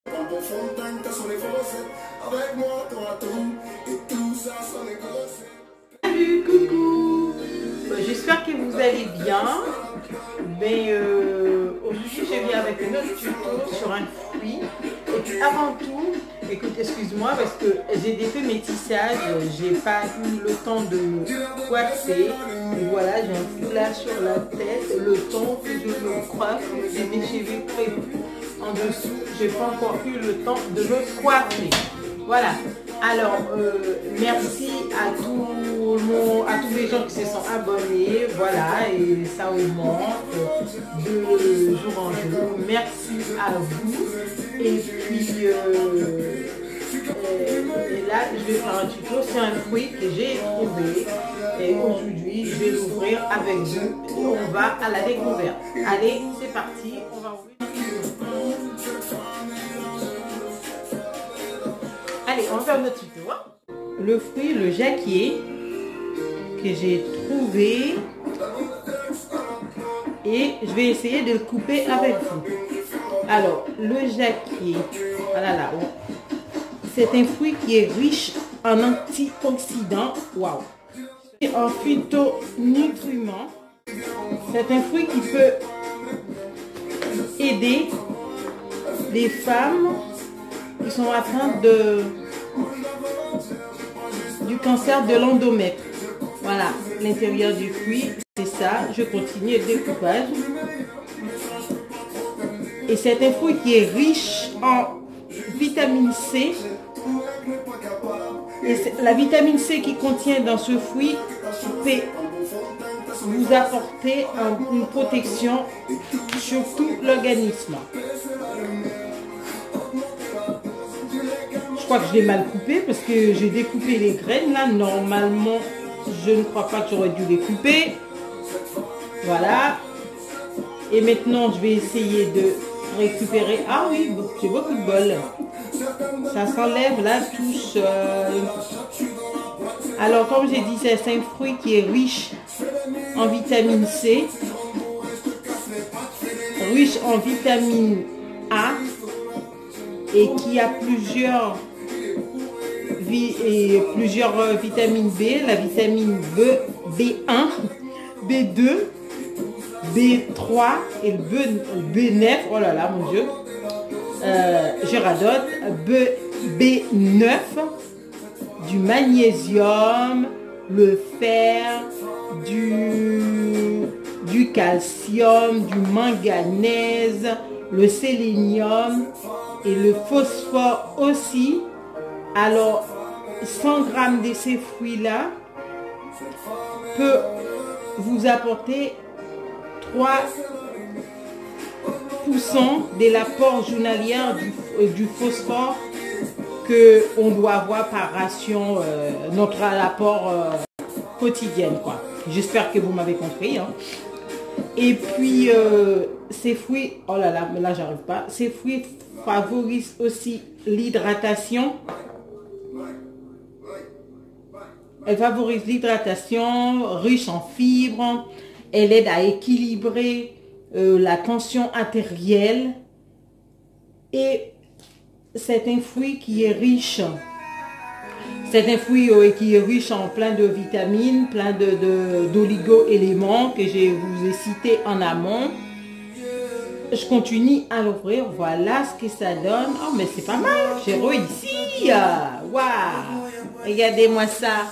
Salut, coucou. J'espère que vous allez bien. Aujourd'hui, je viens avec un autre tuto sur un fruit. Et puis avant tout, écoute, excuse-moi parce que j'ai défait mes tissages, j'ai pas eu le temps de coiffer. Et voilà, j'ai un foulard sur la tête, le temps que je me coiffe, j'ai des cheveux prévus en dessous, j'ai pas encore eu le temps de me coiffer. Voilà. Alors, merci à tout le monde, à tous les gens qui se sont abonnés, voilà, et ça augmente de jour en jour. Merci à vous. Et puis, et là, je vais faire un tuto sur un fruit que j'ai trouvé. Et aujourd'hui, je vais l'ouvrir avec vous. Et on va à la découverte. Allez, c'est parti, on va ouvrir. Allez, on va faire notre tuto. Le fruit, le jacquier, que j'ai trouvé. Et je vais essayer de le couper avec vous. Alors, le jacquier, voilà là, c'est un fruit qui est riche en antioxydants. Waouh! En phytonutriments. C'est un fruit qui peut aider les femmes qui sont atteintes du cancer de l'endomètre. Voilà, l'intérieur du fruit, c'est ça. Je continue le découpage. Et c'est un fruit qui est riche en vitamine C. Et la vitamine C qui contient dans ce fruit peut vous apporter une protection sur tout l'organisme. Je crois que je l'ai mal coupé parce que j'ai découpé les graines là. Normalement, je ne crois pas que j'aurais dû les couper. Voilà. Et maintenant, je vais essayer de récupérer. Ah oui, j'ai beaucoup de bol. Ça s'enlève là tout seul. Alors, comme j'ai dit, c'est un fruit qui est riche en vitamine C, riche en vitamine A et qui a plusieurs vitamines B, la vitamine B1, B2, B3 et le B9, oh là là mon Dieu, je radote, B9, du magnésium, le fer, du calcium, du manganèse, le sélénium et le phosphore aussi. Alors, 100 grammes de ces fruits-là peut vous apporter 3% de l'apport journalier du phosphore qu'on doit avoir par ration, notre apport quotidien, quoi. J'espère que vous m'avez compris. Hein. Et puis, ces fruits, oh là là, mais là, j'arrive pas. Ces fruits favorisent aussi l'hydratation. Elle favorise l'hydratation, riche en fibres. Elle aide à équilibrer la tension artérielle. Et c'est un fruit qui est riche. C'est un fruit qui est riche en plein de vitamines, plein d'oligo-éléments que je vous ai cités en amont. Je continue à l'ouvrir. Voilà ce que ça donne. Oh, mais c'est pas mal. J'ai réussi. Waouh. Regardez-moi ça.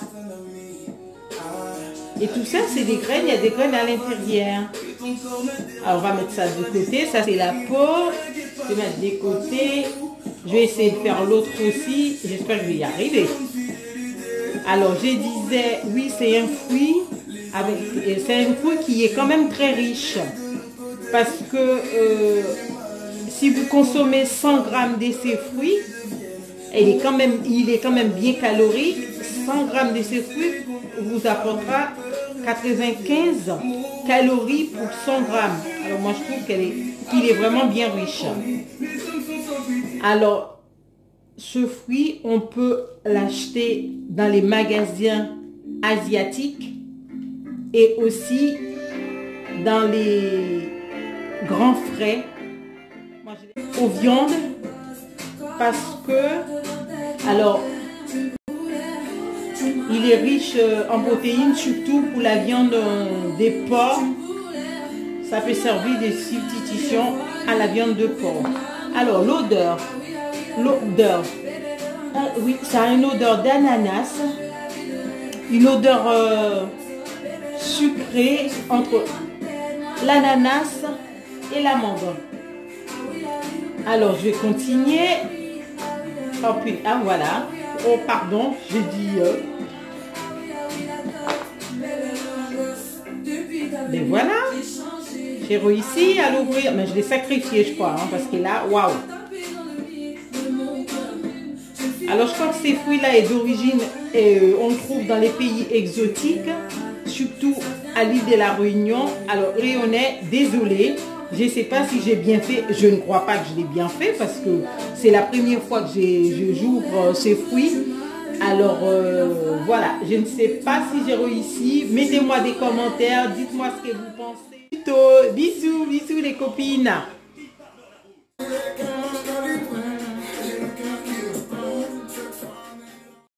Et tout ça, c'est des graines. Il y a des graines à l'intérieur. Alors, on va mettre ça de côté. Ça, c'est la peau. Je vais mettre de côté. Je vais essayer de faire l'autre aussi. J'espère que je vais y arriver. Alors, je disais, oui, c'est un fruit. C'est un fruit qui est quand même très riche. Parce que si vous consommez 100 grammes de ces fruits, il est quand même bien calorique. 100 grammes de ces fruits vous apportera 95 calories pour 100 grammes. Alors moi je trouve qu'il est vraiment bien riche. Alors ce fruit, on peut l'acheter dans les magasins asiatiques et aussi dans les grands frais. Moi, aux viandes parce que, alors, il est riche en protéines, surtout pour la viande des porcs. Ça peut servir de substitution à la viande de porc. Alors, l'odeur, oui, ça a une odeur d'ananas, une odeur sucrée entre l'ananas et l'amande. Alors, je vais continuer. Oh, puis, ah, voilà. Oh, pardon, j'ai dit... Mais voilà. J'ai réussi à l'ouvrir. Mais je l'ai sacrifié, je crois. Hein, parce que là, waouh. Alors, je crois que ces fruits-là est d'origine... on le trouve dans les pays exotiques. Surtout à l'île de la Réunion. Alors, Réunionnais, désolé. Je ne sais pas si j'ai bien fait. Je ne crois pas que je l'ai bien fait. Parce que c'est la première fois que j'ouvre ces fruits. Alors, voilà. Je ne sais pas si j'ai réussi. Mettez-moi des commentaires. Dites-moi ce que vous pensez. Bisous, bisous les copines.